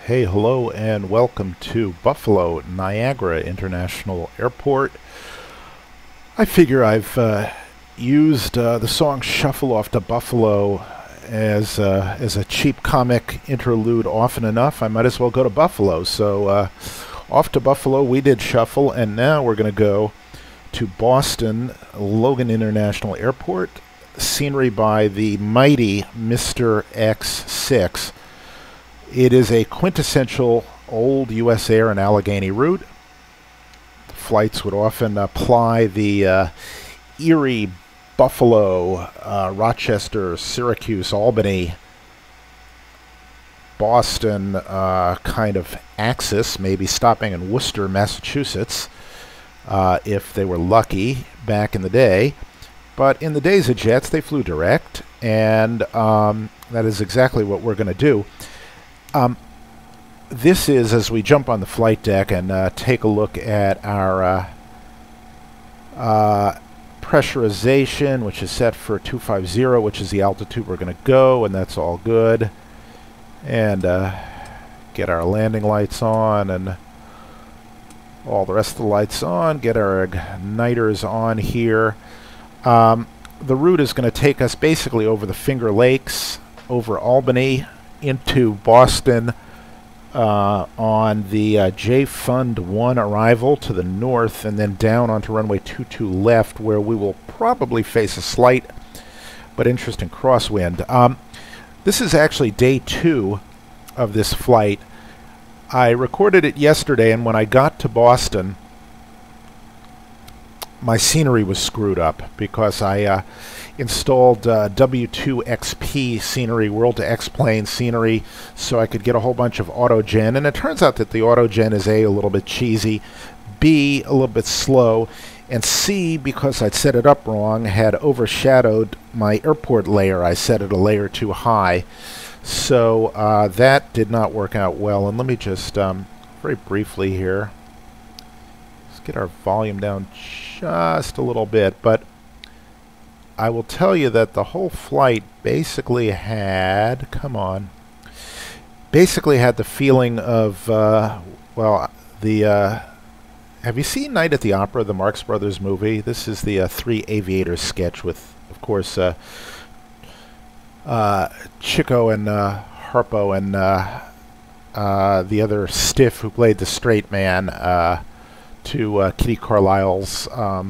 Hey, hello, and welcome to Buffalo Niagara International Airport. I figure I've used the song Shuffle Off to Buffalo as a cheap comic interlude often enough. I might as well go to Buffalo. So off to Buffalo, we did Shuffle, and now we're going to go to Boston Logan International Airport. Scenery by the mighty Mr. X6. It is a quintessential old U.S. Air and Allegheny route. Flights would often ply the Erie, Buffalo, Rochester, Syracuse, Albany, Boston kind of axis, maybe stopping in Worcester, Massachusetts, if they were lucky back in the day. But in the days of jets, they flew direct, and that is exactly what we're going to do. This is, as we jump on the flight deck and take a look at our pressurization, which is set for 250, which is the altitude we're going to go, and that's all good. And get our landing lights on and all the rest of the lights on. Get our igniters on here. The route is going to take us basically over the Finger Lakes, over Albany, into Boston on the J Fund 1 arrival to the north, and then down onto runway 22 left, where we will probably face a slight but interesting crosswind. This is actually day 2 of this flight. I recorded it yesterday, and when I got to Boston, my scenery was screwed up because I installed W2XP scenery, World to X-Plane scenery, so I could get a whole bunch of auto-gen. And it turns out that the auto-gen is A, a little bit cheesy, B, a little bit slow, and C, because I'd set it up wrong, had overshadowed my airport layer. I set it a layer too high. So that did not work out well. And let me just, very briefly here, let's get our volume down just a little bit, but I will tell you that the whole flight basically had, basically had the feeling of, well, the, have you seen Night at the Opera, the Marx Brothers movie? This is the Three Aviators sketch with, of course, Chico and Harpo and the other stiff who played the straight man, to Kitty Carlisle's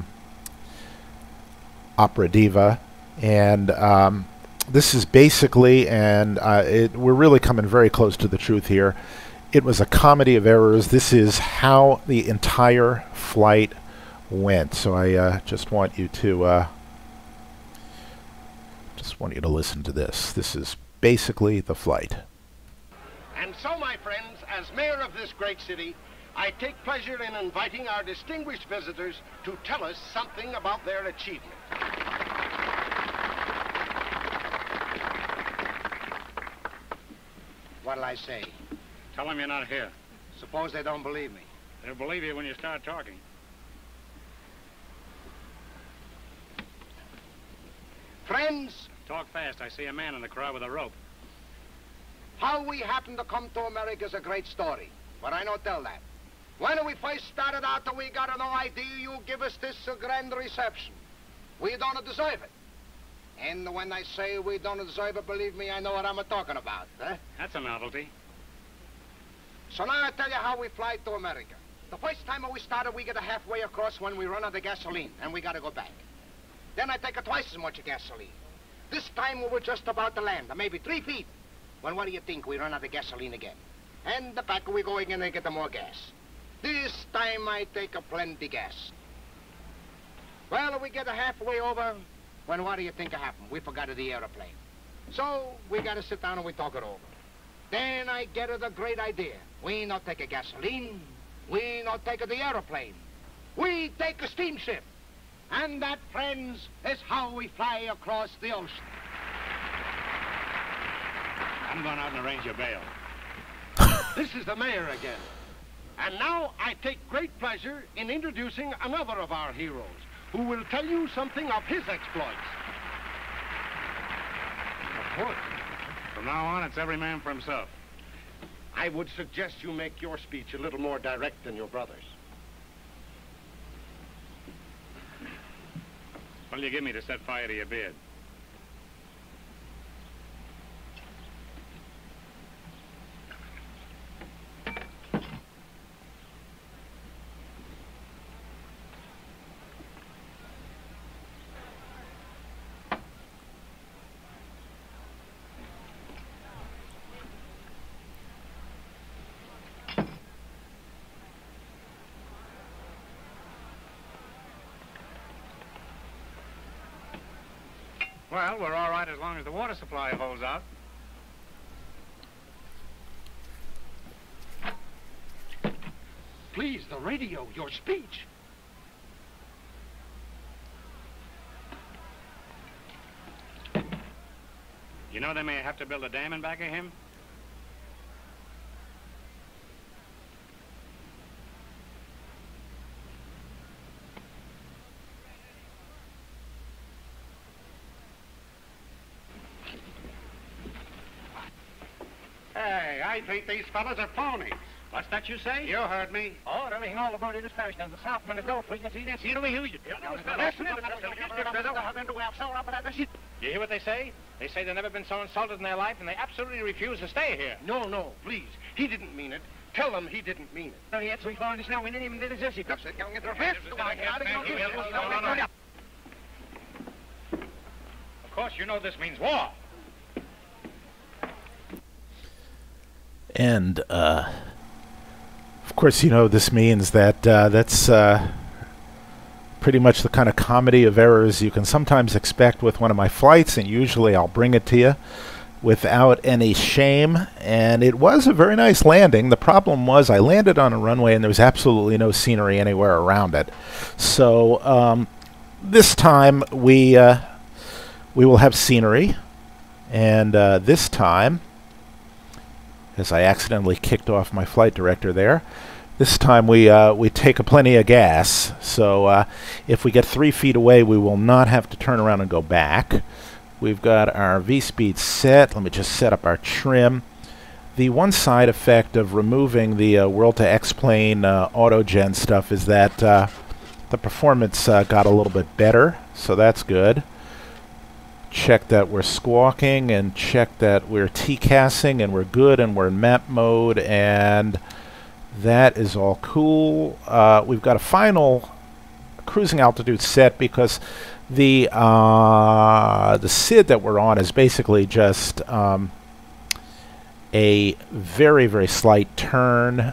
opera diva. And this is basically, and we're really coming very close to the truth here, it was a comedy of errors. This is how the entire flight went. So I just want you to listen to this. This is basically the flight. And so, my friends, as mayor of this great city, I take pleasure in inviting our distinguished visitors to tell us something about their achievement. What'll I say? Tell them you're not here. Suppose they don't believe me. They'll believe you when you start talking. Friends, Talk fast. I see a man in the crowd with a rope. how we happened to come to America is a great story, but I don't tell that. When we first started out, we got no idea you give us this grand reception. We don't deserve it. And when I say we don't deserve it, believe me, I know what I'm talking about. Huh? That's a novelty. So now I tell you how we fly to America. The first time we started, we get a halfway across when we run out of gasoline, and we got to go back. Then I take twice as much gasoline. This time we were just about to land, maybe 3 feet. When what do you think? We run out of gasoline again. And the back we go again and get more gas. This time I take plenty gas. Well, we get halfway over, when what do you think happened? We forgot the airplane. So we got to sit down and we talk it over. Then I get the great idea. We not take a gasoline. We not take the airplane. We take a steamship. And that, friends, is how we fly across the ocean. I'm going out and arrange your bail. This is the mayor again. And now I take great pleasure in introducing another of our heroes, who will tell you something of his exploits. Of course. From now on, it's every man for himself. I would suggest you make your speech a little more direct than your brother's. What'll you give me to set fire to your beard? Well, we're all right as long as the water supply holds out. Please, the radio, your speech. You know they may have to build a dam in back of him? Hey, I think these fellas are phonies. What's that you say? You heard me. Oh, everything all about it is perished, and the Southman is no free. You see, that's the way you use it. You hear what they say? They say they've never been so insulted in their life, and they absolutely refuse to stay here. No, please. He didn't mean it. Tell them he didn't mean it. No, yet, so we found this now. We didn't even do this. Of course, you know this means war. And, of course, you know, this means that that's pretty much the kind of comedy of errors you can sometimes expect with one of my flights, and usually I'll bring it to you without any shame. And it was a very nice landing. The problem was I landed on a runway and there was absolutely no scenery anywhere around it. So this time we will have scenery, and this time, as I accidentally kicked off my flight director there, this time we take a plenty of gas. So if we get 3 feet away, we will not have to turn around and go back. We've got our V-speed set. Let me just set up our trim. The one side effect of removing the World to X-plane autogen stuff is that the performance got a little bit better, so that's good. Check that we're squawking, and check that we're TCASing, and we're good, and we're in map mode, and that is all cool. We've got a final cruising altitude set because the SID that we're on is basically just a very, very slight turn.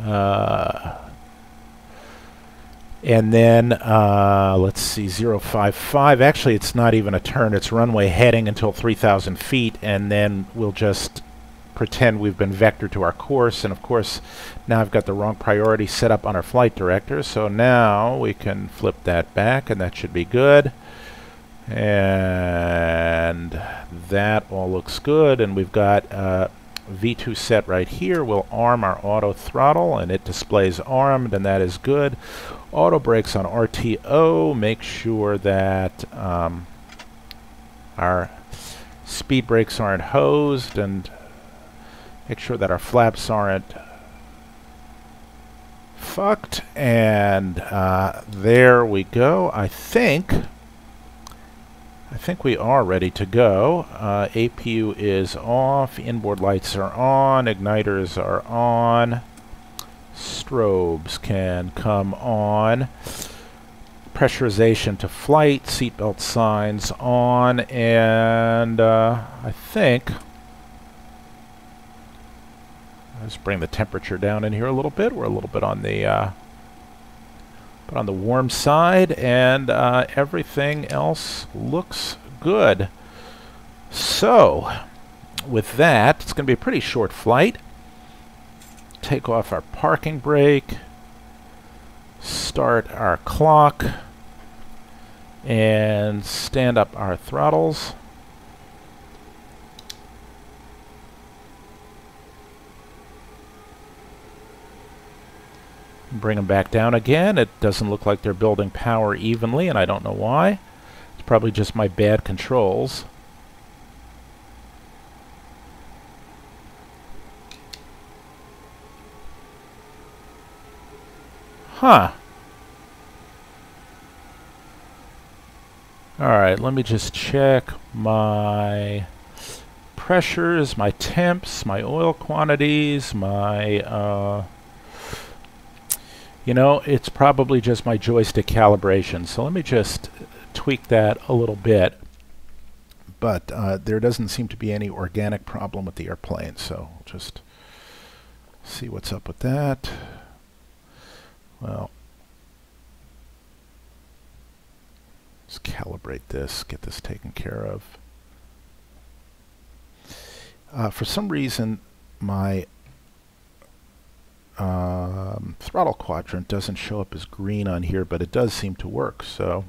And then, let's see, 055. Actually, it's not even a turn. It's runway heading until 3,000 feet, and then we'll just pretend we've been vectored to our course. And, of course, now I've got the wrong priority set up on our flight director. So now we can flip that back, and that should be good. And that all looks good. And we've got V2 set right here. We'll arm our auto throttle, and it displays armed, and that is good. Auto brakes on RTO. Make sure that our speed brakes aren't hosed, and make sure that our flaps aren't fucked. And there we go. I think we are ready to go. APU is off, inboard lights are on, igniters are on, strobes can come on, pressurization to flight, seatbelt signs on, and I think, let's bring the temperature down in here a little bit. We're a little bit on the warm side, and everything else looks good. So with that, it's going to be a pretty short flight. Take off our parking brake, start our clock, and stand up our throttles. Bring them back down again. It doesn't look like they're building power evenly, and I don't know why. It's probably just my bad controls. Huh. Alright, let me just check my pressures, my temps, my oil quantities, my, you know, it's probably just my joystick calibration. So let me just tweak that a little bit. But there doesn't seem to be any organic problem with the airplane, so I'll just see what's up with that. Well, let's calibrate this, get this taken care of. For some reason, my throttle quadrant doesn't show up as green on here, but it does seem to work, so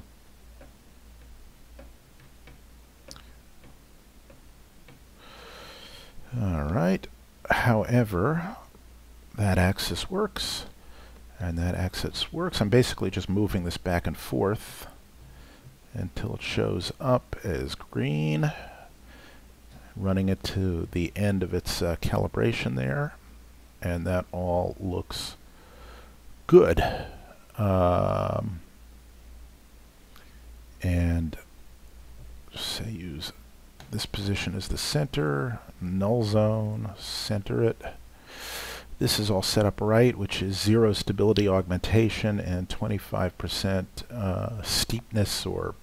alright. However, that axis works, and that axis works. I'm basically just moving this back and forth until it shows up as green, running it to the end of its calibration there, and that all looks good. And say use this position as the center, null zone, center it. This is all set up right, which is 0 stability augmentation and 25% steepness or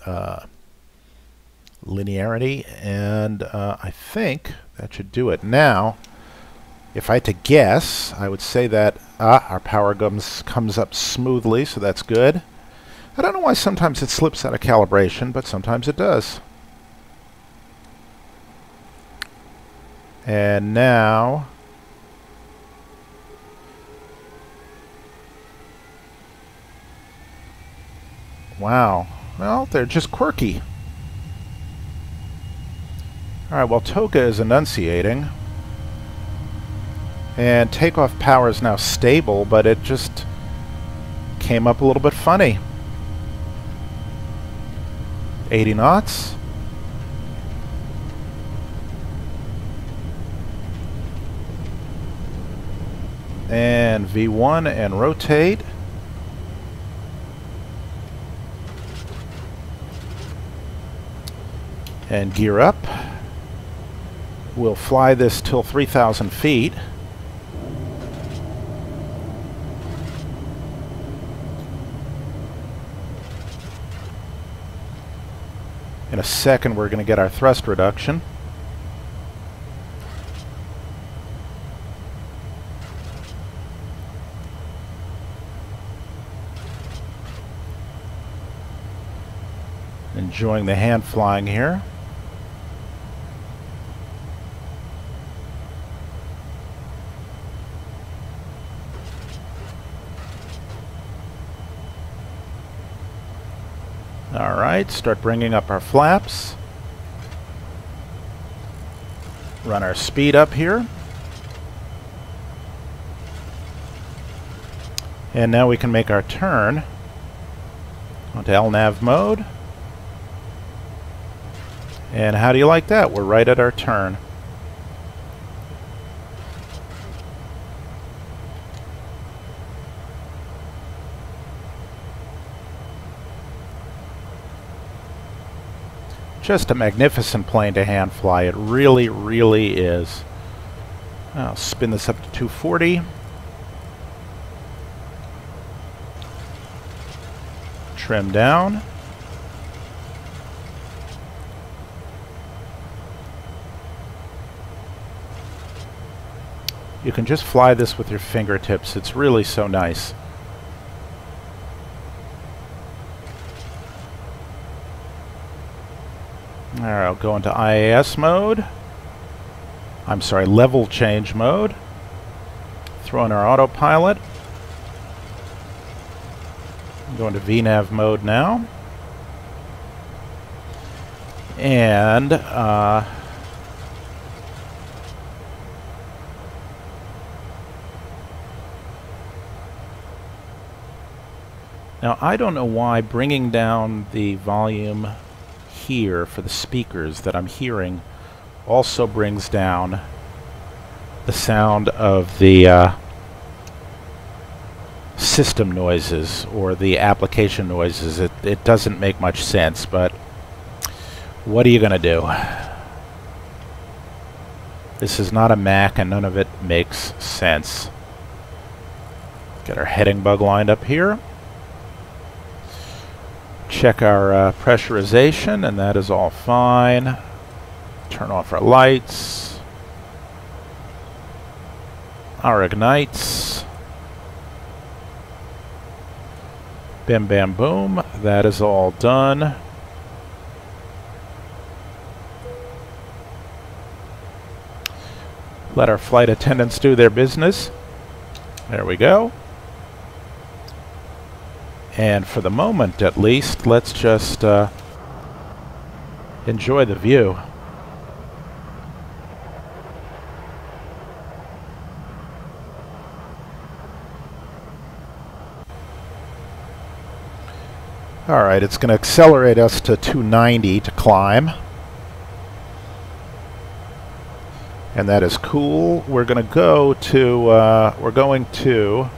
linearity, and I think that should do it. Now, if I had to guess, I would say that our power comes up smoothly, so that's good. I don't know why sometimes it slips out of calibration, but sometimes it does. And now, wow, well, they're just quirky. Alright, well, Toga is enunciating, and takeoff power is now stable, but it just came up a little bit funny. 80 knots. And V1 and rotate. And gear up. We'll fly this till 3,000 feet. In a second, we're going to get our thrust reduction. Enjoying the hand flying here. Alright, start bringing up our flaps. Run our speed up here. And now we can make our turn onto LNAV mode. And how do you like that? We're right at our turn. Just a magnificent plane to hand fly. It really, really is. I'll spin this up to 240. Trim down. You can just fly this with your fingertips. It's really so nice. Alright, I'll go into IAS mode. I'm sorry, level change mode. Throw in our autopilot. Go into VNAV mode now. And now I don't know why bringing down the volume here for the speakers that I'm hearing also brings down the sound of the system noises or the application noises. It doesn't make much sense, but what are you going to do? This is not a Mac, and none of it makes sense. Get our heading bug lined up here. Check our pressurization, and that is all fine. Turn off our lights. Our ignites. Bim bam boom. That is all done. Let our flight attendants do their business. There we go. And for the moment, at least, let's just enjoy the view. All right, it's going to accelerate us to 290 to climb. And that is cool. We're going to go to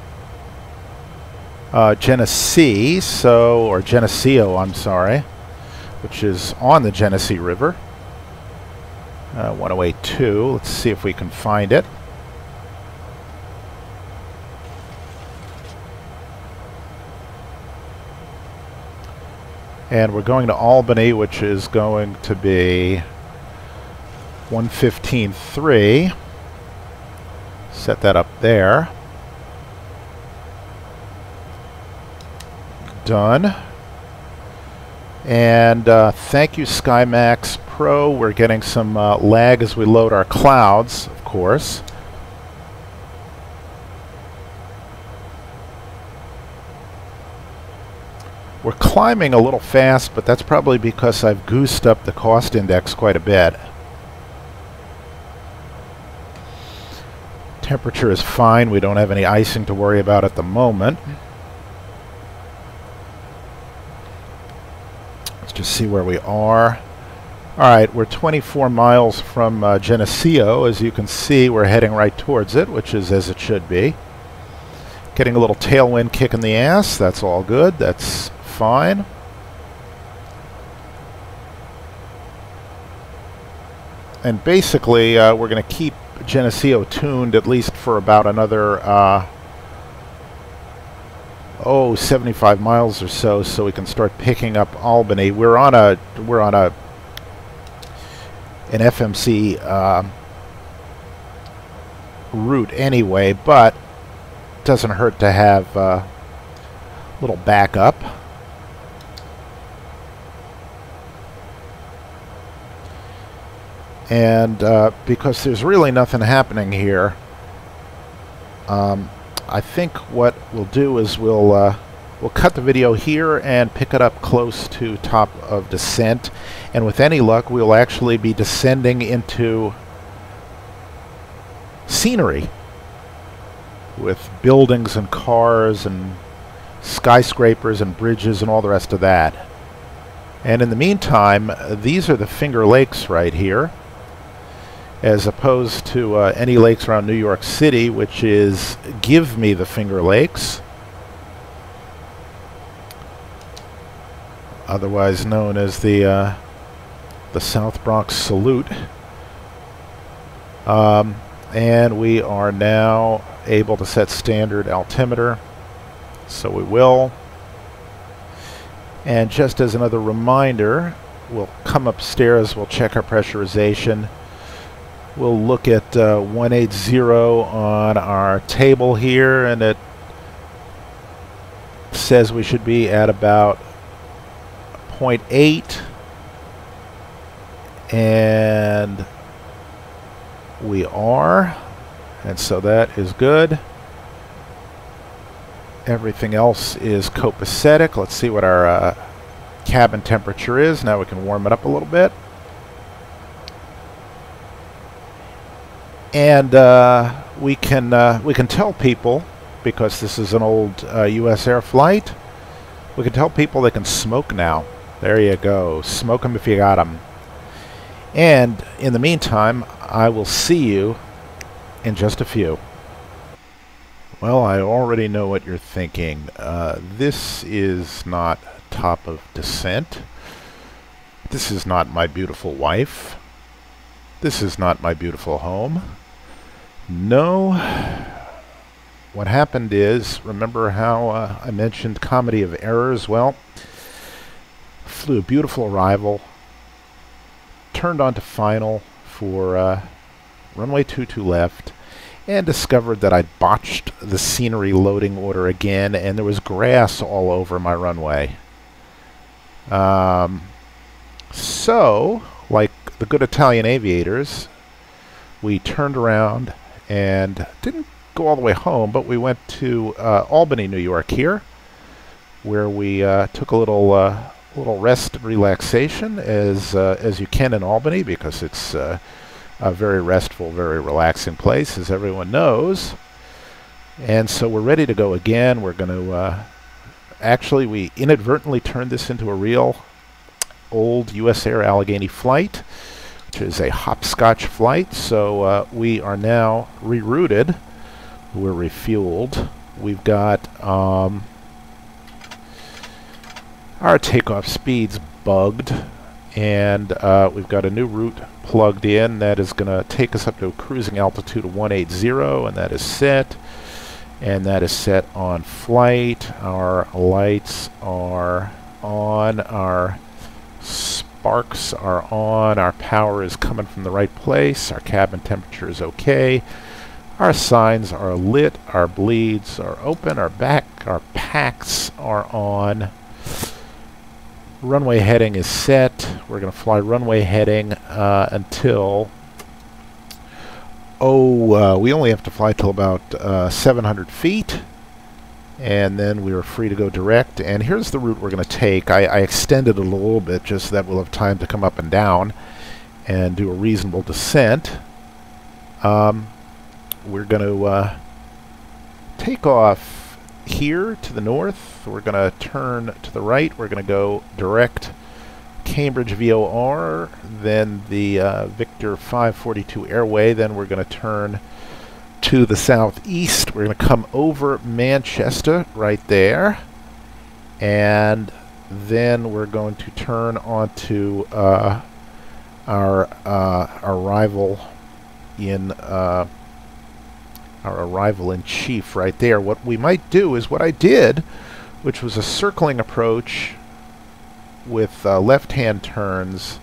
Geneseo, or Geneseo, I'm sorry, which is on the Genesee River. 1082. Let's see if we can find it. And we're going to Albany, which is going to be 115.3. Set that up there. Done. And thank you, SkyMax Pro. We're getting some lag as we load our clouds, of course. We're climbing a little fast, but that's probably because I've goosed up the cost index quite a bit. Temperature is fine. We don't have any icing to worry about at the moment. Let's just see where we are. Alright, we're 24 miles from Geneseo. As you can see, we're heading right towards it, which is as it should be. Getting a little tailwind kick in the ass. That's all good. That's fine. And basically, we're going to keep Geneseo tuned at least for about another 75 miles or so we can start picking up Albany. We're on an FMC route anyway, but it doesn't hurt to have a little backup. And because there's really nothing happening here, I think what we'll do is we'll cut the video here and pick it up close to top of descent. And with any luck, we'll actually be descending into scenery with buildings and cars and skyscrapers and bridges and all the rest of that. And in the meantime, these are the Finger Lakes right here, as opposed to any lakes around New York City, which is Give Me the Finger Lakes, otherwise known as the South Bronx Salute. And we are now able to set standard altimeter, so we will. And just as another reminder, we'll come upstairs, we'll check our pressurization. We'll look at 180 on our table here, and it says we should be at about 0.8, and we are, and so that is good. Everything else is copacetic. Let's see what our cabin temperature is. Now we can warm it up a little bit. And we can tell people, because this is an old U.S. air flight, we can tell people they can smoke now. There you go. Smoke them if you got them. And in the meantime, I will see you in just a few. Well, I already know what you're thinking. This is not top of descent. This is not my beautiful wife. This is not my beautiful home. No. What happened is, remember how I mentioned comedy of errors? Well, flew a beautiful arrival, turned onto final for runway 22 left, and discovered that I'd botched the scenery loading order again, and there was grass all over my runway. So, like the good Italian aviators, we turned around and didn't go all the way home, but we went to Albany, New York here, where we took a little rest and relaxation, as you can in Albany, because it's a very restful, very relaxing place, as everyone knows. And so we're ready to go again. We're going to actually, we inadvertently turned this into a real old US Air Allegheny flight, which is a hopscotch flight. So we are now rerouted. We're refueled. We've got our takeoff speeds bugged, and we've got a new route plugged in that is going to take us up to a cruising altitude of 180, and that is set. And that is set on flight. Our lights are on. Our sparks are on. Our power is coming from the right place. Our cabin temperature is okay. Our signs are lit. Our bleeds are open. Our packs are on. Runway heading is set. We're going to fly runway heading until... we only have to fly till about 700 feet, and then we are free to go direct. And here's the route we're going to take. I extended it a little bit just so that we'll have time to come up and down and do a reasonable descent. We're going to take off here to the north. We're going to turn to the right. We're going to go direct Cambridge VOR, then the Victor 542 airway. Then we're going to turn to the southeast. We're going to come over Manchester right there, and then we're going to turn onto our arrival in chief right there. What we might do is what I did, which was a circling approach with left-hand turns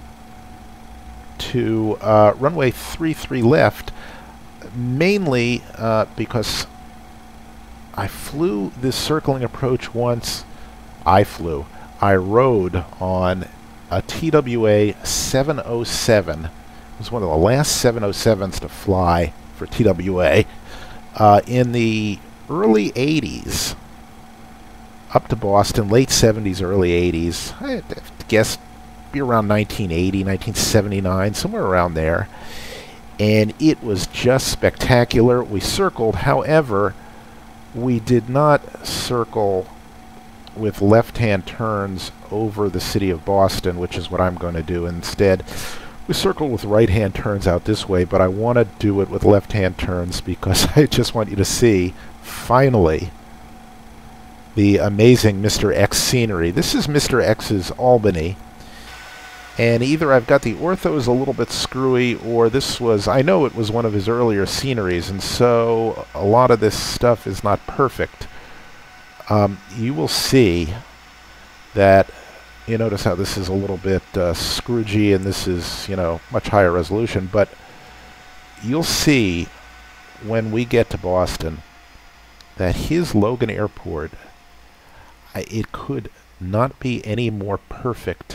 to runway 33 left, mainly because I flew this circling approach once. I rode on a TWA 707. It was one of the last 707s to fly for TWA in the early 80s. Up to Boston, late 70s, early 80s. I guess be around 1980, 1979, somewhere around there. And it was just spectacular. We circled, however, we did not circle with left-hand turns over the city of Boston, which is what I'm going to do instead. We circled with right-hand turns out this way, but I want to do it with left-hand turns because I just want you to see, finally, the amazing Mr. X scenery. This is Mr. X's Albany, and either I've got the orthos a little bit screwy, or this was, I know it was one of his earlier sceneries, and so a lot of this stuff is not perfect. You will see that, you notice how this is a little bit scroogey, and this is, you know, much higher resolution, but you'll see when we get to Boston that his Logan Airport, it could not be any more perfect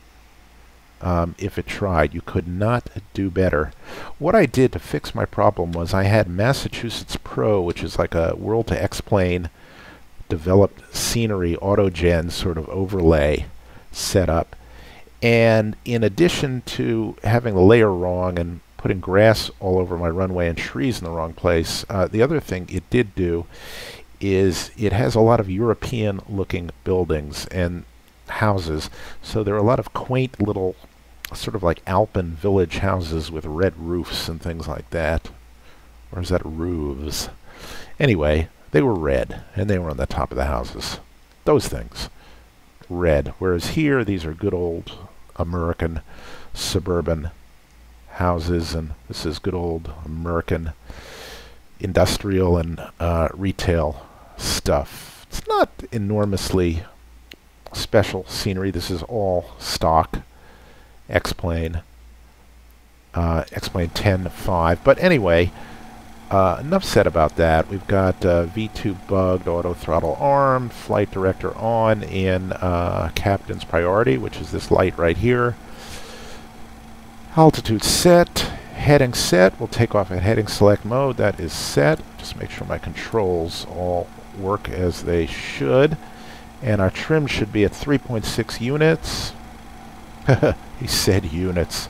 if it tried. You could not do better. What I did to fix my problem was I had Massachusetts Pro, which is like a World to X-Plane developed scenery autogen sort of overlay set up. And in addition to having the layer wrong and putting grass all over my runway and trees in the wrong place, the other thing it did do is it has a lot of European looking buildings and houses. So there are a lot of quaint little sort of like Alpine village houses with red roofs and things like that. Or is that roofs? Anyway, They were red, and they were on the top of the houses. Those things. Red. Whereas here, these are good old American suburban houses, and this is good old American industrial and retail stuff. It's not enormously special scenery. This is all stock X-Plane. X-Plane 10.5. But anyway, enough said about that. We've got V2 bugged, auto throttle arm, flight director on in captain's priority, which is this light right here. Altitude set, heading set. We'll take off at heading select mode. That is set. Just make sure my controls all work as they should. And our trim should be at 3.6 units. He said units.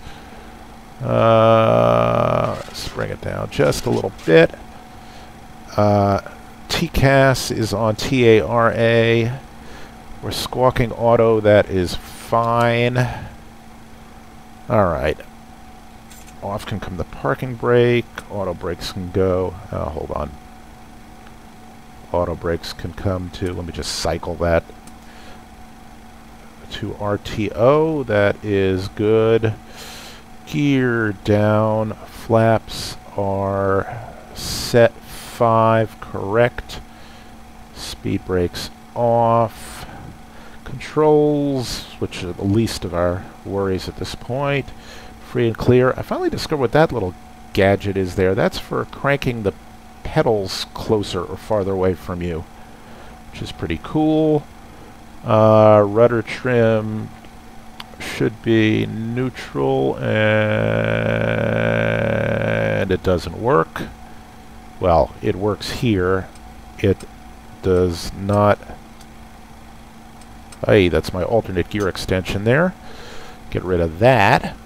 Let's bring it down just a little bit. TCAS is on TARA. We're squawking auto. That is fine. Alright. Off can come the parking brake. Auto brakes can go. Hold on. Auto brakes can come to, let me just cycle that to RTO. That is good. Gear down. Flaps are set 5, correct. Speed brakes off. Controls, which are the least of our worries at this point. Free and clear. I finally discovered what that little gadget is there. That's for cranking the pedals closer or farther away from you, which is pretty cool. Rudder trim should be neutral, and it doesn't work. Well, it works here. It does not. Hey, that's my alternate gear extension there. Get rid of that.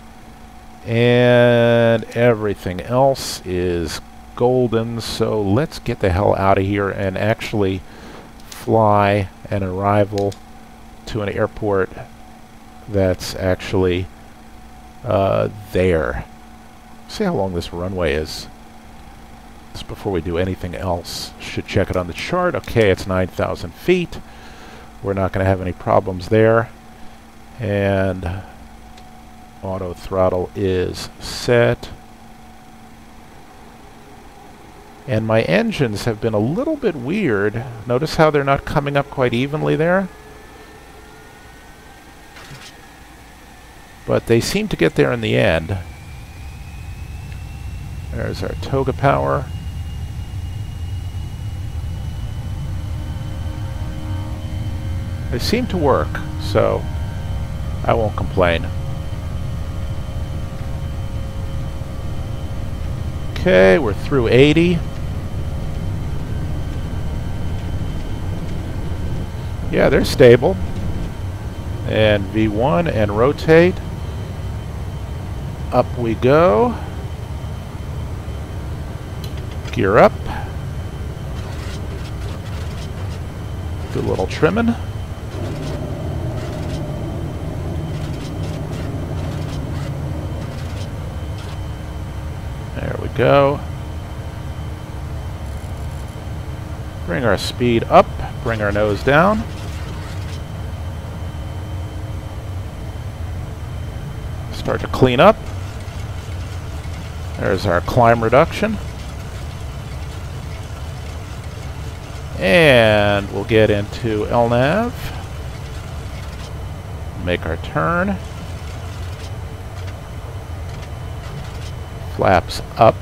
And everything else is golden, so let's get the hell out of here and actually fly an arrival to an airport that's actually there. See how long this runway is. Just before we do anything else. Should check it on the chart. Okay, it's 9,000 feet. We're not going to have any problems there. And auto throttle is set. And my engines have been a little bit weird. Notice how they're not coming up quite evenly there? But they seem to get there in the end. There's our toga power. They seem to work, so I won't complain. Okay, we're through 80. Yeah, they're stable. And V1 and rotate. Up we go. Gear up. Do a little trimming. There we go. Bring our speed up. Bring our nose down. Start to clean up. There's our climb reduction. And we'll get into LNAV. Make our turn. Flaps up.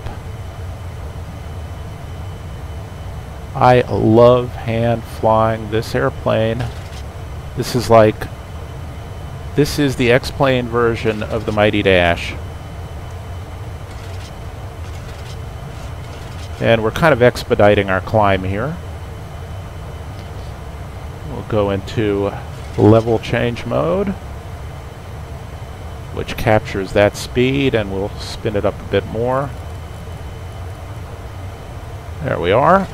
I love hand flying this airplane. This is the X-Plane version of the Mighty Dash. And we're kind of expediting our climb here. We'll go into level change mode, which captures that speed, and we'll spin it up a bit more. There we are.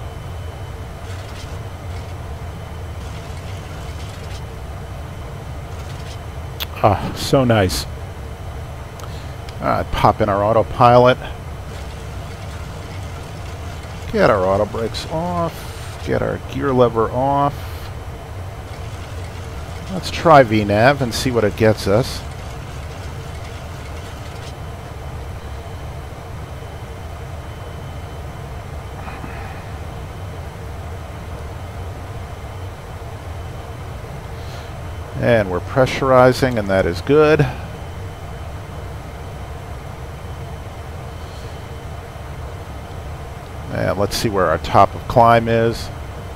Ah, so nice. Pop in our autopilot. Get our auto brakes off. Get our gear lever off. Let's try VNav and see what it gets us. And we're pressurizing, and that is good. And let's see where our top of climb is.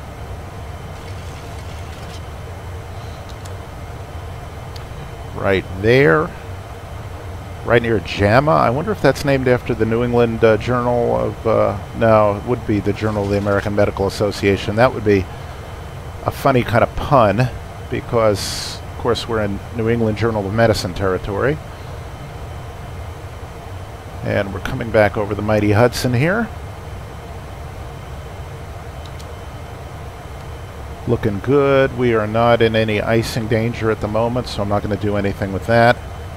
Right there. Right near JAMA. I wonder if that's named after the New England Journal of... no, it would be the Journal of the American Medical Association. That would be a funny kind of pun, because, of course, we're in New England Journal of Medicine territory. And we're coming back over the mighty Hudson here. Looking good. We are not in any icing danger at the moment, so I'm not going to do anything with that.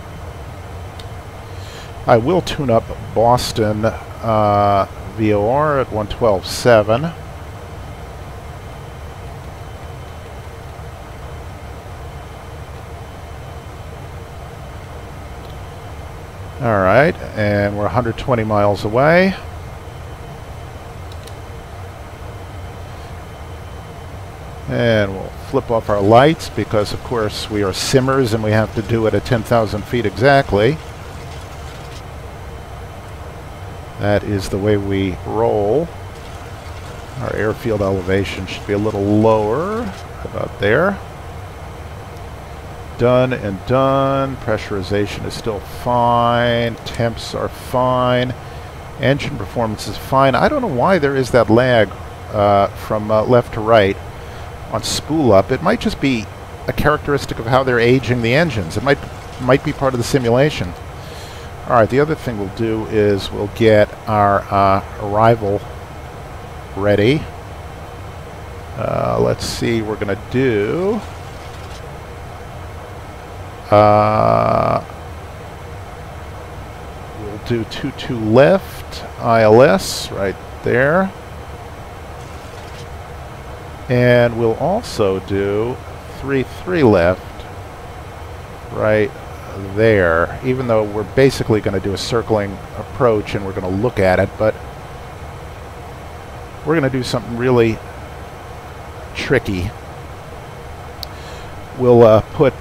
I will tune up Boston VOR at 112.7. Alright, and we're 120 miles away. And we'll flip off our lights because, of course, we are simmers and we have to do it at 10,000 feet exactly. That is the way we roll. Our airfield elevation should be a little lower, about there. Done and done. Pressurization is still fine. Temps are fine. Engine performance is fine. I don't know why there is that lag from left to right on spool up. It might just be a characteristic of how they're aging the engines. It might be part of the simulation. All right, the other thing we'll do is we'll get our arrival ready. Let's see, we're going to do... we'll do 22 left, ILS, right there. And we'll also do 33 left, right there, even though we're basically going to do a circling approach and we're going to look at it, but we're going to do something really tricky. We'll put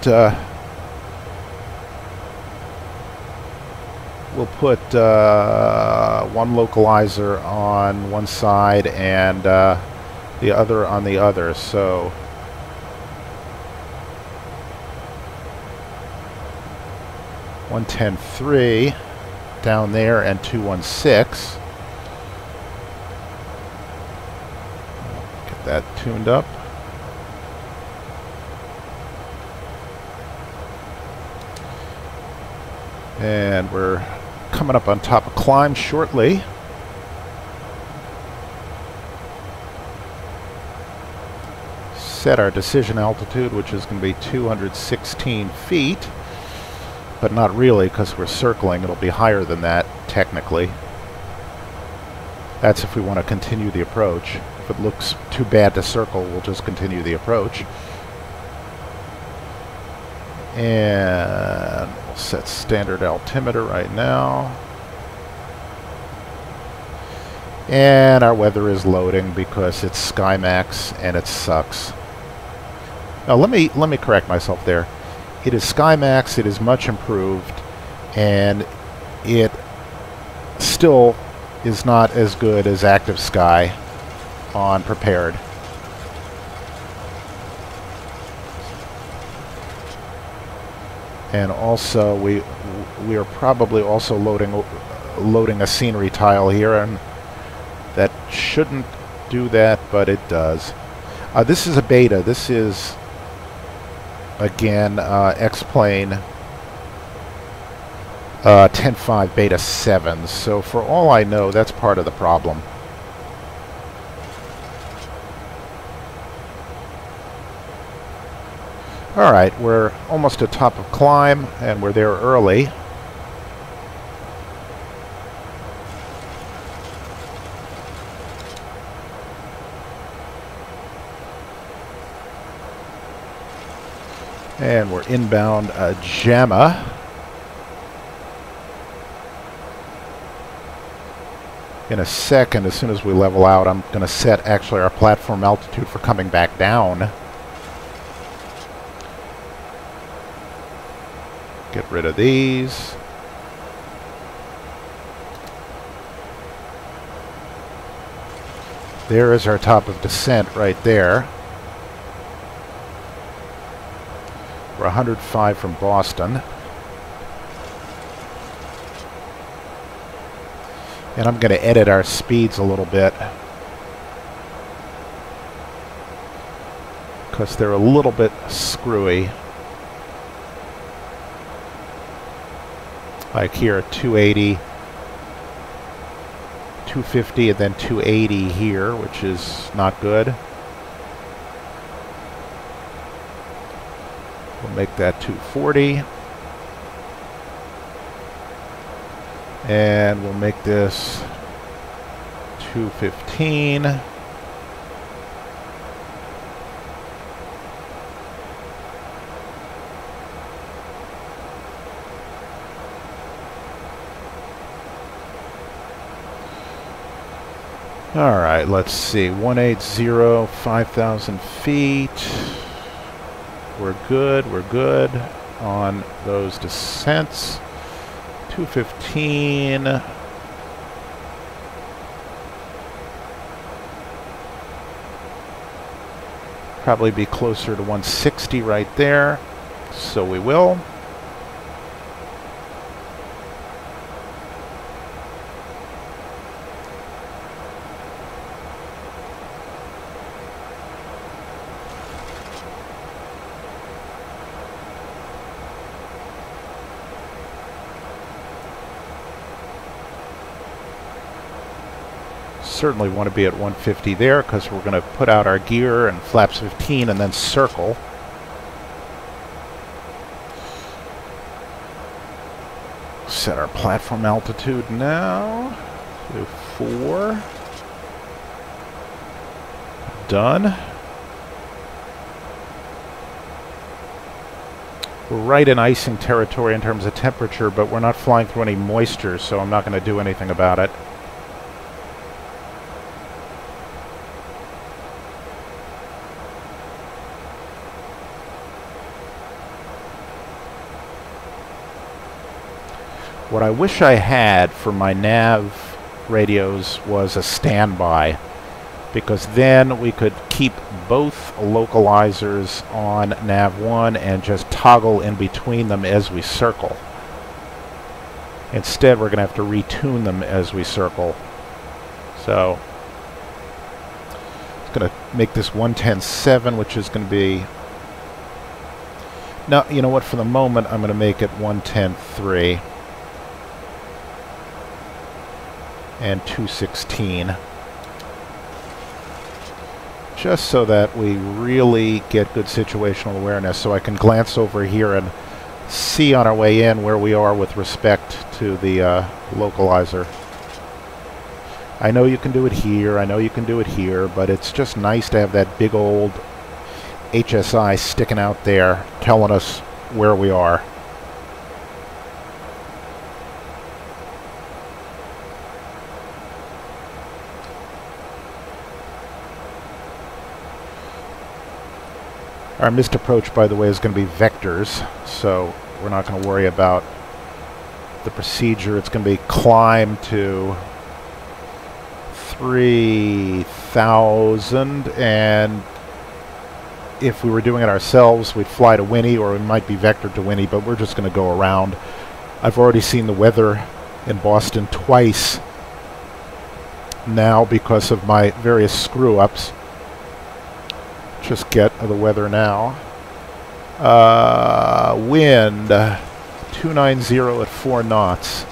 one localizer on one side and the other on the other, so 110.3 down there and 216. Get that tuned up. And we're coming up on top of climb shortly. Set our decision altitude, which is going to be 216 feet, but not really because we're circling. It'll be higher than that technically. That's if we want to continue the approach. If it looks too bad to circle, we'll just continue the approach. And we'll set standard altimeter right now. And our weather is loading because it's SkyMax and it sucks. Now let me correct myself there. It is SkyMax, it is much improved, and it still is not as good as Active Sky on Prepared. And also we are probably also loading a scenery tile here, and that shouldn't do that, but it does. This is a beta. This is again X-Plane 10.5 beta 7. So for all I know, that's part of the problem. Alright, we're almost at top of climb, and we're there early. And we're inbound JAMA. In a second, as soon as we level out, I'm going to set actually our platform altitude for coming back down. Get rid of these. There is our top of descent right there. We're 105 from Boston. And I'm going to edit our speeds a little bit, because they're a little bit screwy. Like here at 280, 250, and then 280 here, which is not good. We'll make that 240. And we'll make this 215. All right, let's see. 180, 5,000 feet. We're good on those descents. 215. Probably be closer to 160 right there. So we will. Certainly want to be at 150 there, because we're going to put out our gear and flaps 15 and then circle. Set our platform altitude now to 4. Done. We're right in icing territory in terms of temperature, but we're not flying through any moisture, so I'm not going to do anything about it. What I wish I had for my nav radios was a standby, because then we could keep both localizers on nav 1 and just toggle in between them as we circle. Instead, we're going to have to retune them as we circle. So it's going to make this 110.7, which is going to be... No, you know what? For the moment, I'm going to make it 110.3. And 216, just so that we really get good situational awareness, so I can glance over here and see on our way in where we are with respect to the localizer. I know you can do it here, I know you can do it here, but it's just nice to have that big old HSI sticking out there telling us where we are. Our missed approach, by the way, is going to be vectors, so we're not going to worry about the procedure. It's going to be climb to 3,000, and if we were doing it ourselves, we'd fly to Winnie, or we might be vectored to Winnie, but we're just going to go around. I've already seen the weather in Boston twice now because of my various screw-ups. Just get the weather now. Wind 290 at 4 knots.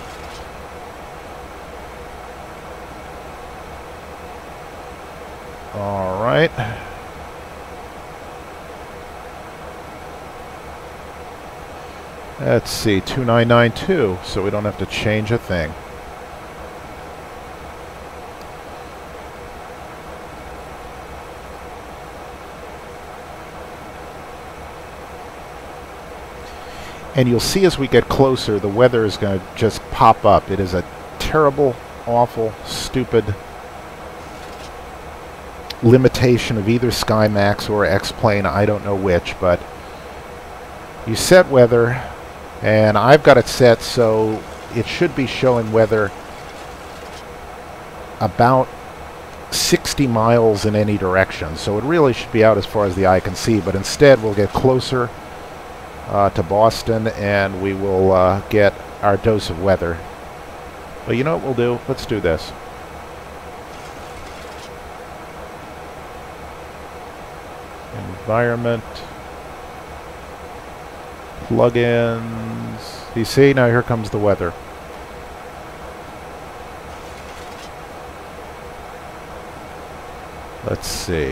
All right. Let's see, 2992, so we don't have to change a thing. And you'll see as we get closer, the weather is going to just pop up. It is a terrible, awful, stupid limitation of either SkyMax or X-Plane. I don't know which, but you set weather, and I've got it set so it should be showing weather about 60 miles in any direction. So it really should be out as far as the eye can see, but instead we'll get closer to Boston, and we will get our dose of weather. But you know what we'll do? Let's do this. Environment. Plugins. You see, now here comes the weather. Let's see.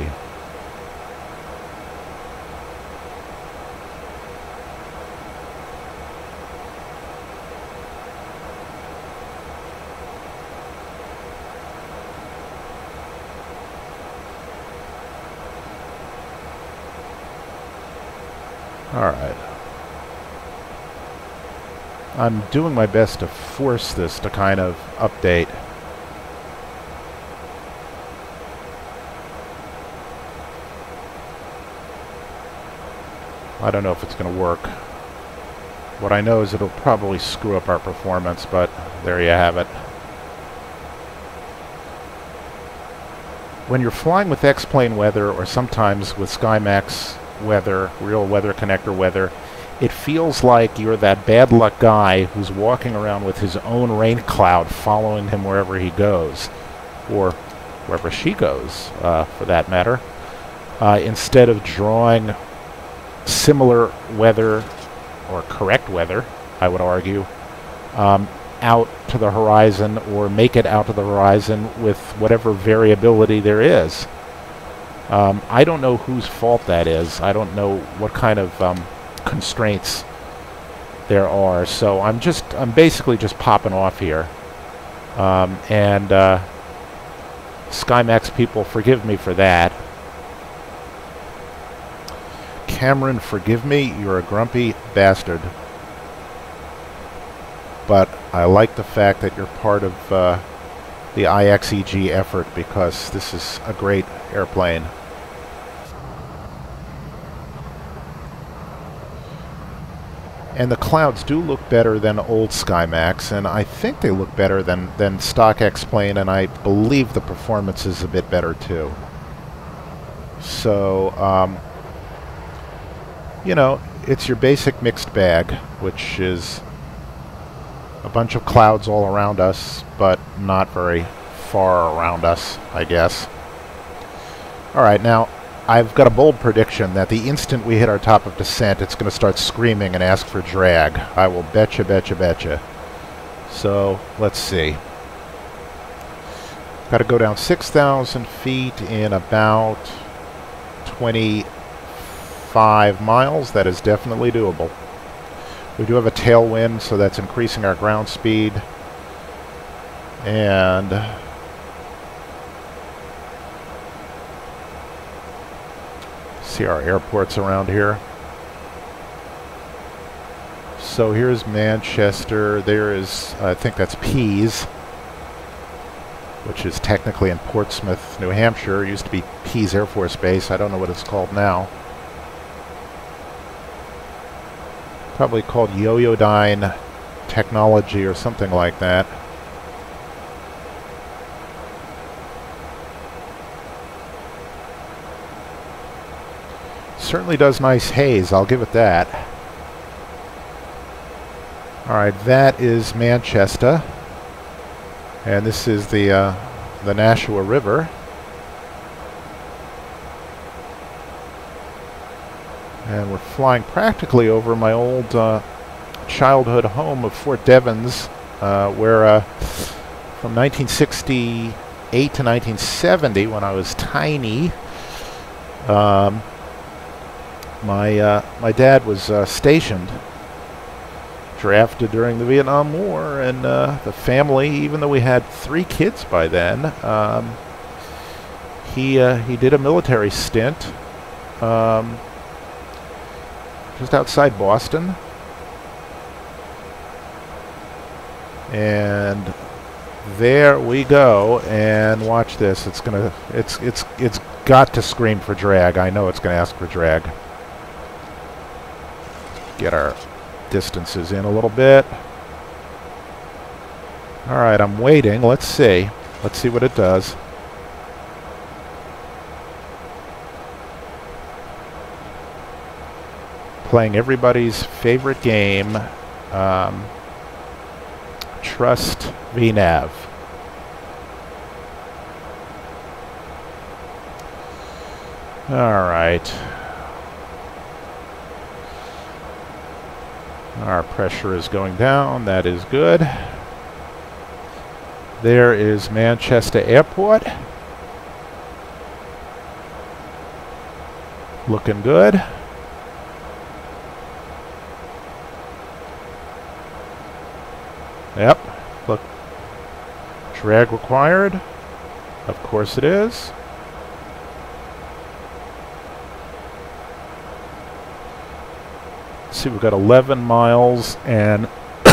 All right. I'm doing my best to force this to kind of update. I don't know if it's going to work. What I know is it'll probably screw up our performance, but there you have it. When you're flying with X-Plane weather, or sometimes with SkyMax weather, real weather connector weather, it feels like you're that bad luck guy who's walking around with his own rain cloud following him wherever he goes, or wherever she goes, for that matter, instead of drawing similar weather, or correct weather, I would argue, out to the horizon, or make it out to the horizon with whatever variability there is. I don't know whose fault that is. I don't know what kind of constraints there are. So I'm basically just popping off here. And SkyMax people, forgive me for that. Cameron, forgive me. You're a grumpy bastard. But I like the fact that you're part of the IXEG effort, because this is a great airplane. And the clouds do look better than old SkyMax, and I think they look better than stock X-Plane, and I believe the performance is a bit better too. So, you know, it's your basic mixed bag, which is a bunch of clouds all around us, but not very far around us, I guess. Alright, now, I've got a bold prediction that the instant we hit our top of descent, it's going to start screaming and ask for drag. I will betcha, betcha, betcha. So, let's see. Got to go down 6,000 feet in about 25 miles. That is definitely doable. We do have a tailwind, so that's increasing our ground speed. And see our airports around here. So here's Manchester. There is, I think that's Pease, which is technically in Portsmouth, New Hampshire. It used to be Pease Air Force Base. I don't know what it's called now. Probably called Yoyodyne Technology or something like that. Certainly does nice haze, I'll give it that. Alright, that is Manchester. And this is the Nashua River. And we're flying practically over my old childhood home of Fort Devens, where from 1968 to 1970, when I was tiny, my dad was stationed, drafted during the Vietnam War, and the family, even though we had 3 kids by then, he did a military stint just outside Boston, And there we go. And watch this. It's got to scream for drag. I know it's going to ask for drag. Get our distances in a little bit. All right, I'm waiting. Let's see. Let's see what it does. Playing everybody's favorite game, Trust VNav. All right. Our pressure is going down. That is good. There is Manchester Airport. Looking good. Yep. Look. Drag required. Of course it is. See, we've got 11 miles and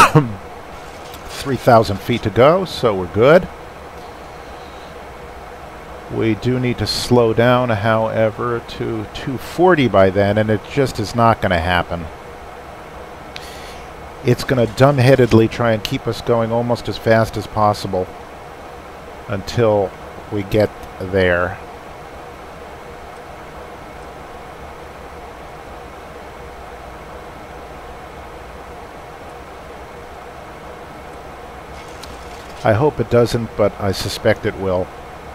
3,000 feet to go, so we're good. We do need to slow down, however, to 240 by then, and it just is not going to happen. It's going to dumbheadedly try and keep us going almost as fast as possible until we get there. I hope it doesn't, but I suspect it will.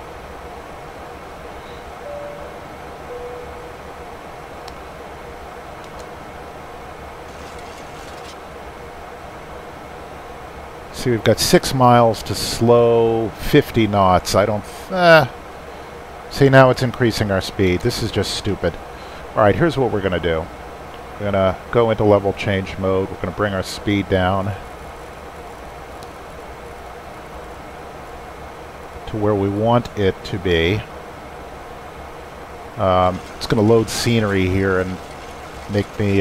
See, we've got 6 miles to slow 50 knots. I don't... See, now it's increasing our speed. This is just stupid. Alright, here's what we're going to do. We're going to go into level change mode. We're going to bring our speed down to where we want it to be. It's going to load scenery here and make me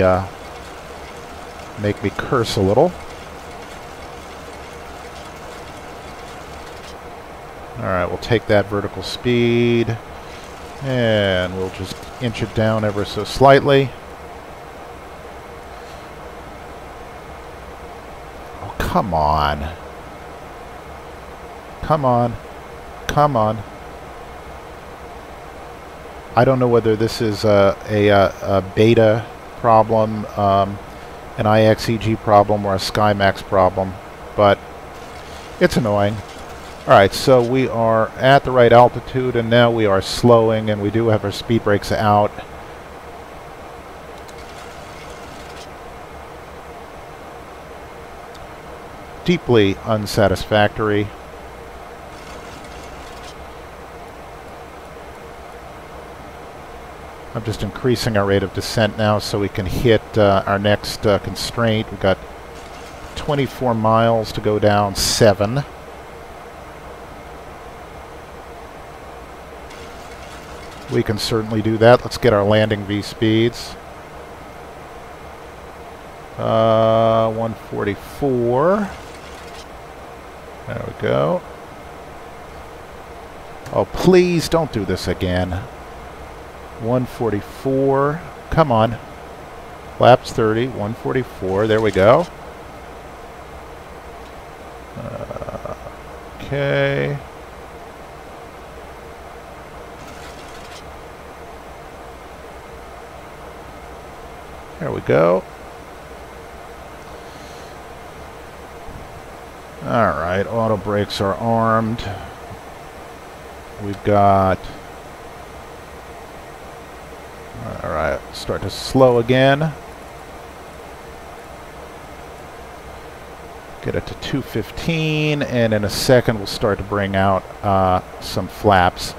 curse a little. Alright, we'll take that vertical speed and we'll just inch it down ever so slightly. Oh, come on. Come on. Come on. I don't know whether this is a beta problem, an IXEG problem, or a SkyMax problem, but it's annoying. Alright, so we are at the right altitude, and now we are slowing, and we do have our speed brakes out. Deeply unsatisfactory. I'm just increasing our rate of descent now so we can hit our next constraint. We've got 24 miles to go down 7. We can certainly do that. Let's get our landing V speeds. 144. There we go. Oh, please don't do this again. 144. Come on. Flaps 30. 144. There we go. Okay. There we go. Alright, auto brakes are armed. We've got... Alright, start to slow again. Get it to 215, and in a second we'll start to bring out some flaps.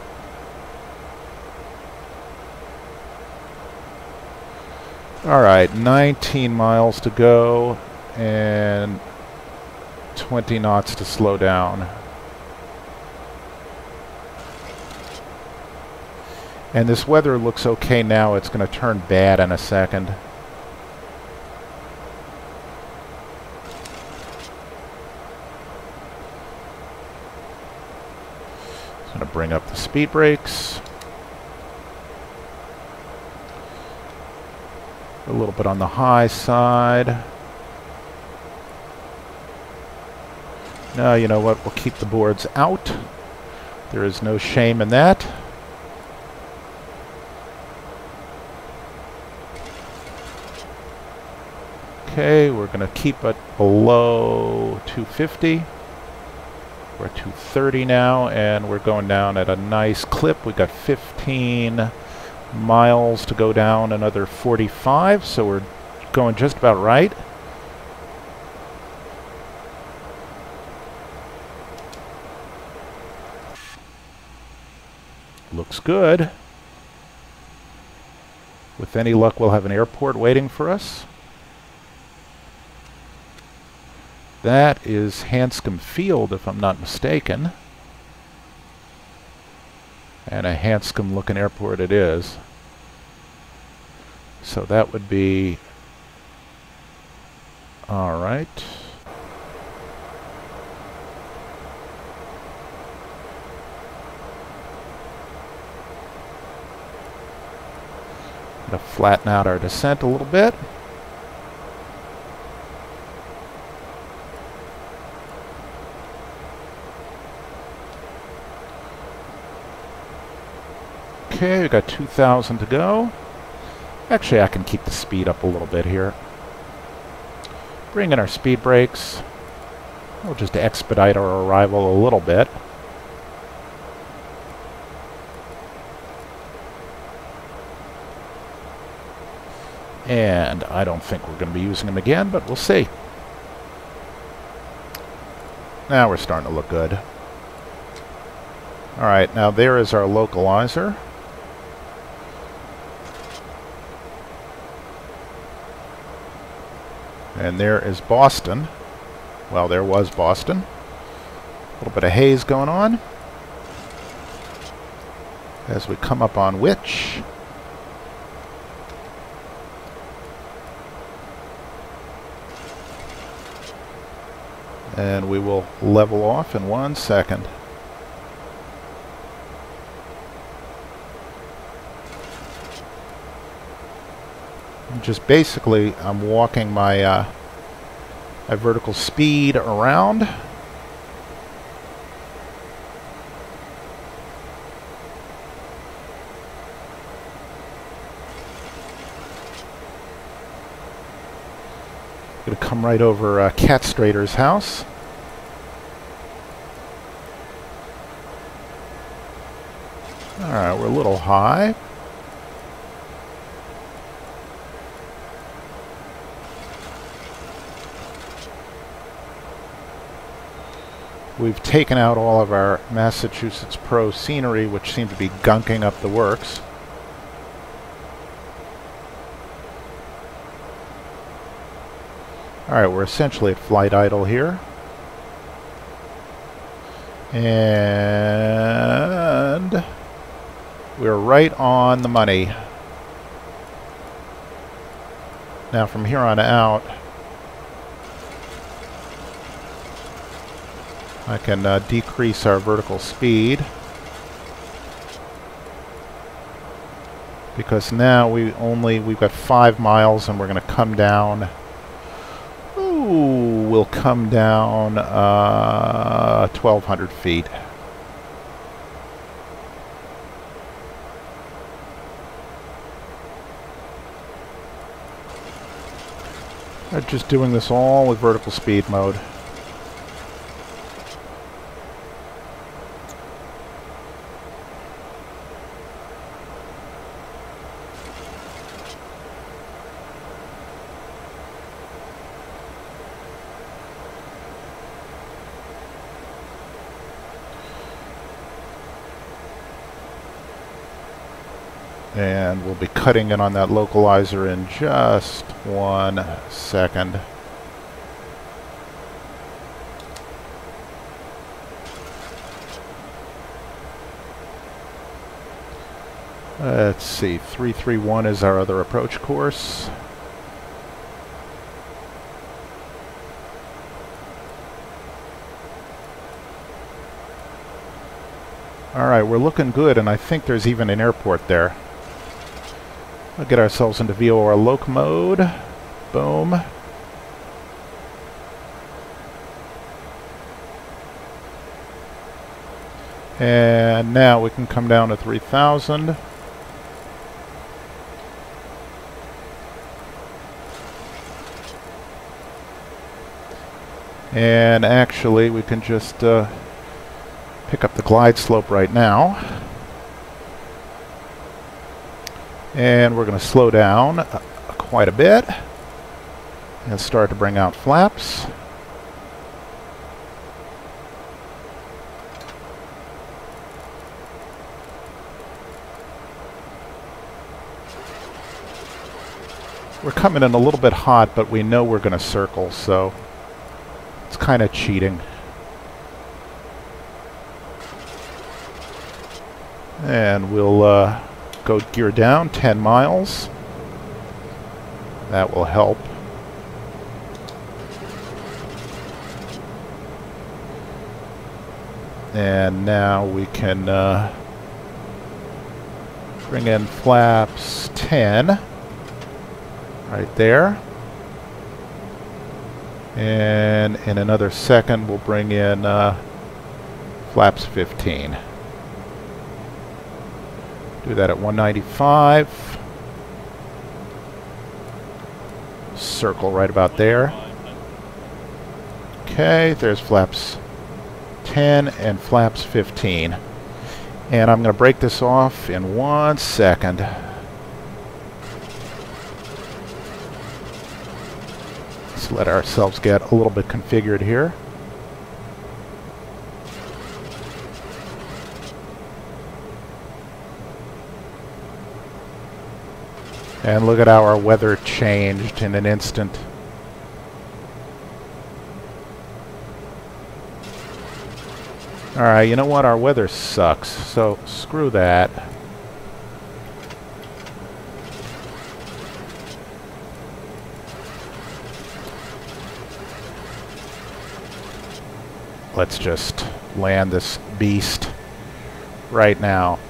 Alright, 19 miles to go, and 20 knots to slow down. And this weather looks okay now. It's going to turn bad in a second. Going to bring up the speed brakes. A little bit on the high side. No, you know what? We'll keep the boards out. There is no shame in that. Okay, we're going to keep it below 250. We're at 230 now, and we're going down at a nice clip. We got 15 miles to go down, another 45, so we're going just about right. Looks good. With any luck, we'll have an airport waiting for us. That is Hanscom Field, if I'm not mistaken. And a Hanscom-looking airport it is. So that would be... all right. Gonna flatten out our descent a little bit. Okay, we got 2,000 to go. Actually, I can keep the speed up a little bit here. Bring in our speed brakes. We'll just expedite our arrival a little bit. And I don't think we're going to be using them again, but we'll see. Now we're starting to look good. Alright, now there is our localizer. And there is Boston. Well, there was Boston. A little bit of haze going on. As we come up on which... and we will level off in 1 second. Just basically, I'm walking my my vertical speed around. Gonna come right over Cat Strader's house. Alright, we're a little high. We've taken out all of our Massachusetts Pro scenery, which seemed to be gunking up the works. Alright, we're essentially at flight idle here. And we're right on the money. Now from here on out, I can decrease our vertical speed, because now we've got 5 miles and we're going to come down. Ooh, we'll come down 1,200 feet. I'm just doing this all with vertical speed mode. And we'll be cutting in on that localizer in just 1 second. Let's see, 331 is our other approach course. Alright, we're looking good, and I think there's even an airport there. We'll get ourselves into VOR loc mode. Boom. And now we can come down to 3,000. And actually, we can just pick up the glide slope right now. And we're going to slow down quite a bit and start to bring out flaps. We're coming in a little bit hot, but we know we're going to circle, so it's kind of cheating. And we'll go gear down 10 miles. That will help. And now we can bring in flaps 10 right there. And in another second we'll bring in flaps 15. Do that at 195. Circle right about there. Okay, there's flaps 10 and flaps 15. And I'm going to break this off in 1 second. Let's let ourselves get a little bit configured here. And look at how our weather changed in an instant. Alright, you know what? Our weather sucks, so screw that. Let's just land this beast right now.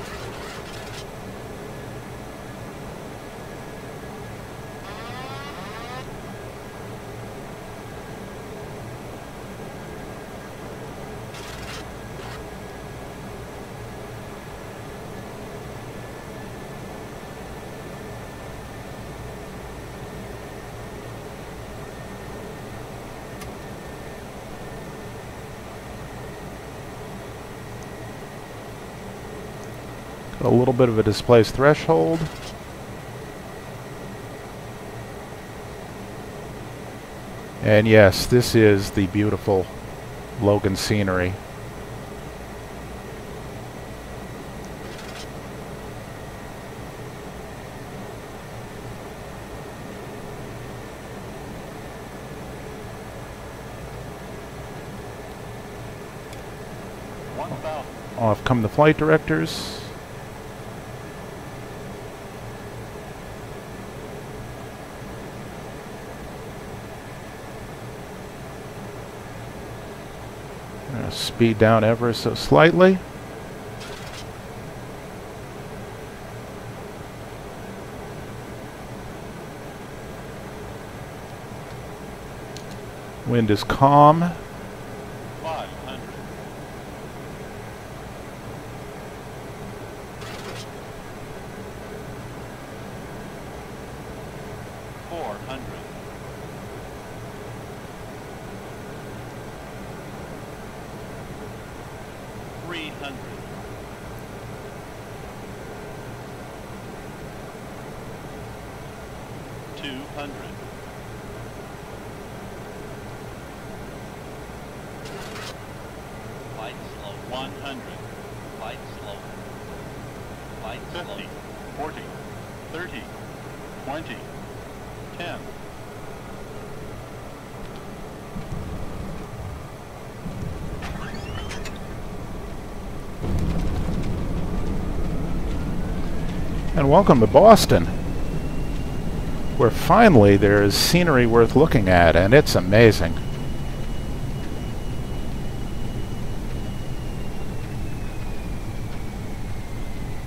A little bit of a displaced threshold. And yes, this is the beautiful Logan scenery. Off come the flight directors. Speed down ever so slightly. Wind is calm. 500. 400. 300. 200. 100. Light slow. Light 50, 40, 30, 20, 10. And welcome to Boston, where finally there is scenery worth looking at, and it's amazing.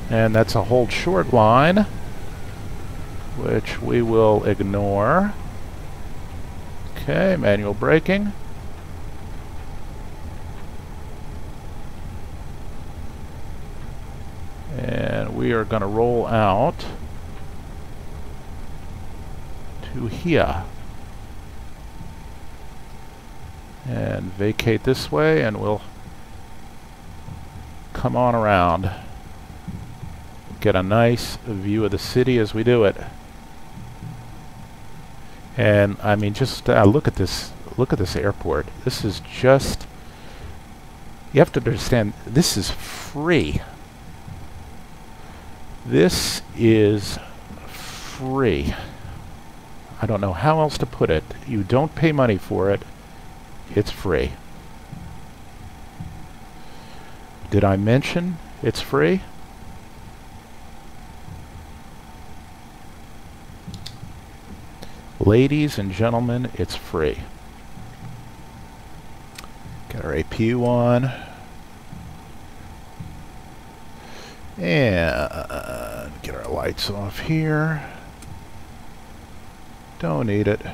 And that's a hold short line, which we will ignore. Okay, manual braking. And we are going to roll out to here. And vacate this way, and we'll come on around. Get a nice view of the city as we do it. And I mean, just look at this airport. This is just, you have to understand, this is free. This is free. I don't know how else to put it. You don't pay money for it. It's free. Did I mention it's free? Ladies and gentlemen, it's free. Got our APU on. And get our lights off here. Don't need it.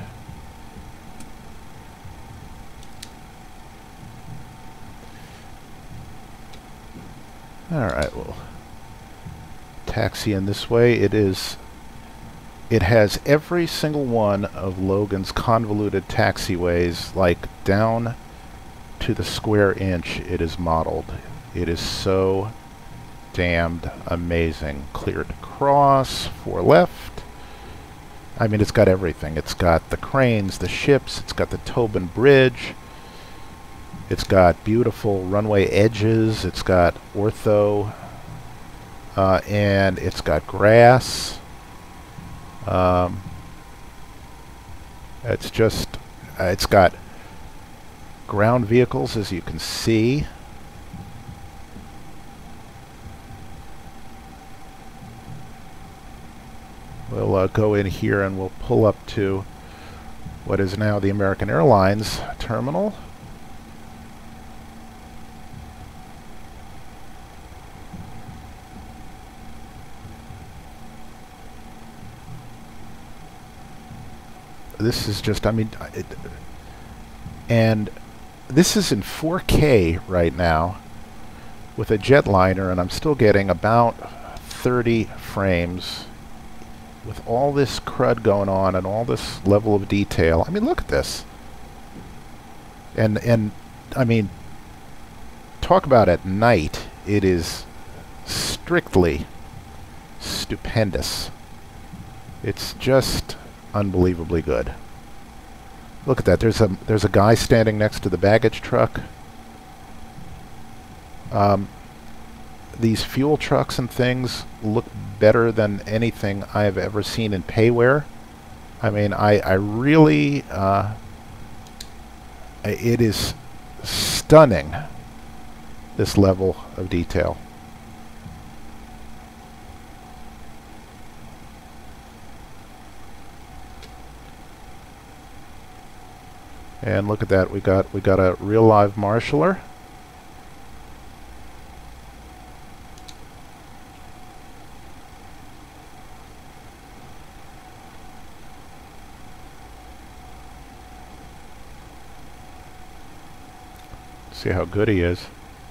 Alright, we'll taxi in this way. It has every single one of Logan's convoluted taxiways, like down to the square inch it is modeled. It is so damned amazing. Clear to cross, 4 left. I mean, it's got everything. It's got the cranes, the ships, it's got the Tobin Bridge, it's got beautiful runway edges, it's got ortho, and it's got grass. It's just, it's got ground vehicles, as you can see. We'll go in here and we'll pull up to what is now the American Airlines terminal. This is just, I mean, and this is in 4K right now with a jetliner, and I'm still getting about 30 frames with all this crud going on and all this level of detail. I mean, look at this. And I mean, talk about at night, it is strictly stupendous. It's just unbelievably good. Look at that. There's a guy standing next to the baggage truck. These fuel trucks and things look better than anything I have ever seen in payware. I mean, I really, it is stunning, this level of detail. And look at that, we got a real live marshaller. See how good he is.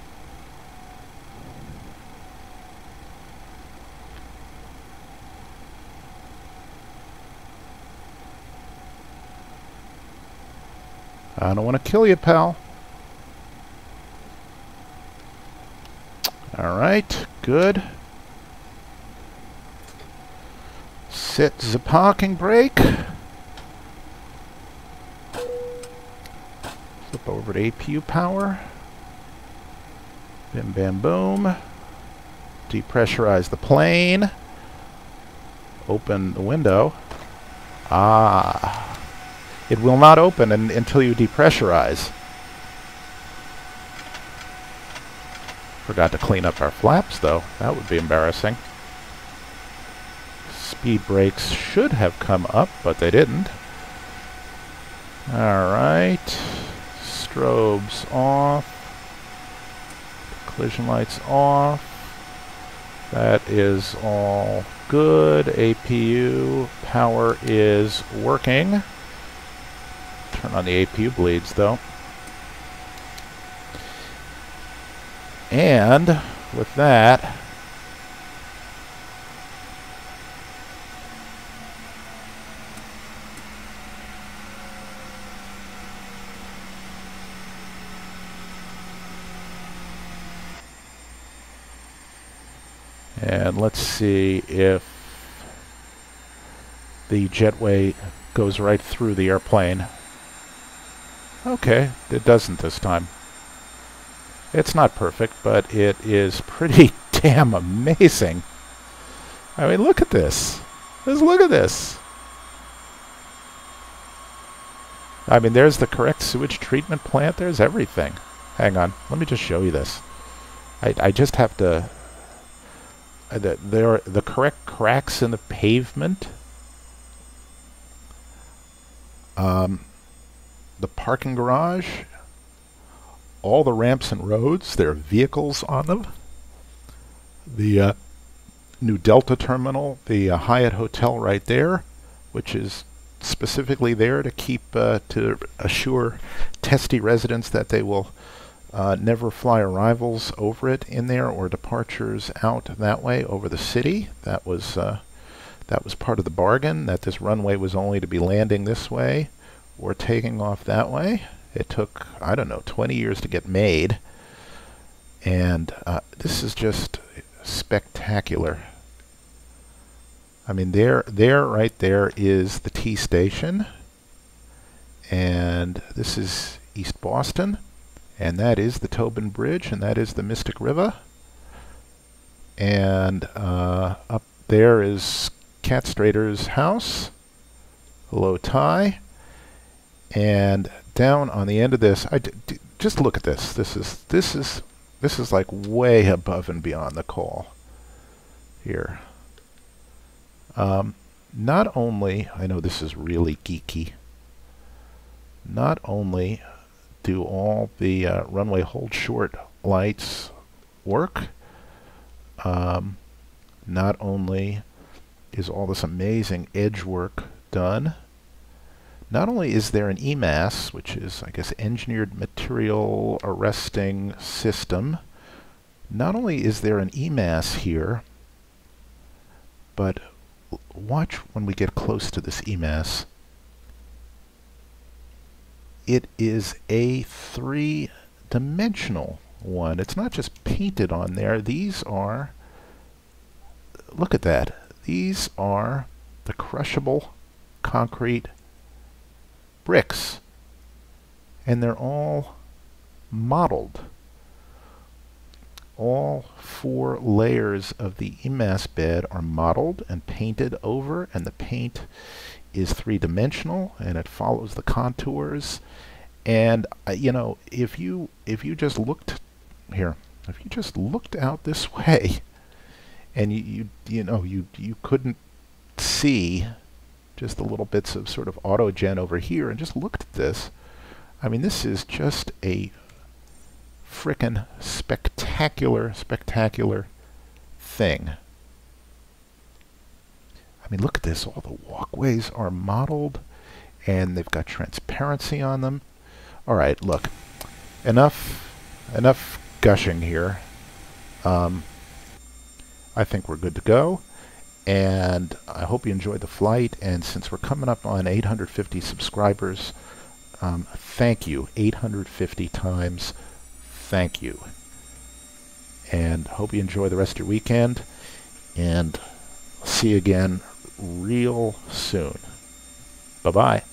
I don't want to kill you, pal. Alright, good. Set the parking brake. Flip over to APU power. Bim bam boom. Depressurize the plane. Open the window. Ah. It will not open until you depressurize. Forgot to clean up our flaps, though. That would be embarrassing. Speed brakes should have come up, but they didn't. Alright. Strobes off. Collision lights off. That is all good. APU power is working. Turn on the APU bleeds though. And with that, and let's see if the jetway goes right through the airplane. Okay, it doesn't this time. It's not perfect, but it is pretty damn amazing. I mean, look at this. Just look at this. I mean, there's the correct sewage treatment plant. There's everything. Hang on. Let me just show you this. I just have to... There are the correct cracks in the pavement. The parking garage. All the ramps and roads. There are vehicles on them. The new Delta terminal. The Hyatt Hotel right there, which is specifically there to keep to assure testy residents that they will never fly arrivals over it in there or departures out that way over the city. That was part of the bargain, that this runway was only to be landing this way or taking off that way. It took, I don't know, 20 years to get made, and this is just spectacular. I mean, right there is the T station, and this is East Boston, and that is the Tobin Bridge, and that is the Mystic River, and up there is Cat Strader's house. Hello, Ty. And down on the end of this, just look at this. This is like way above and beyond the call here. Not only, I know this is really geeky, not only do all the runway hold short lights work, not only is all this amazing edge work done, not only is there an EMAS, which is, I guess, Engineered Material Arresting System, not only is there an EMAS here, but watch when we get close to this EMAS. It is a three-dimensional one. It's not just painted on there. These are, look at that. These are the crushable concrete bricks, and they're all modeled. All 4 layers of the EMAS bed are modeled and painted over, and the paint is three-dimensional and it follows the contours. And you know, if you just looked here, if you just looked out this way, and you couldn't see just the little bits of sort of autogen over here, and just looked at this, I mean, this is just a frickin' spectacular thing. I mean, look at this. All the walkways are modeled, and they've got transparency on them. All right, look, enough gushing here. I think we're good to go. And I hope you enjoyed the flight, and since we're coming up on 850 subscribers, thank you. 850 times thank you. And hope you enjoy the rest of your weekend, and see you again real soon. Bye-bye.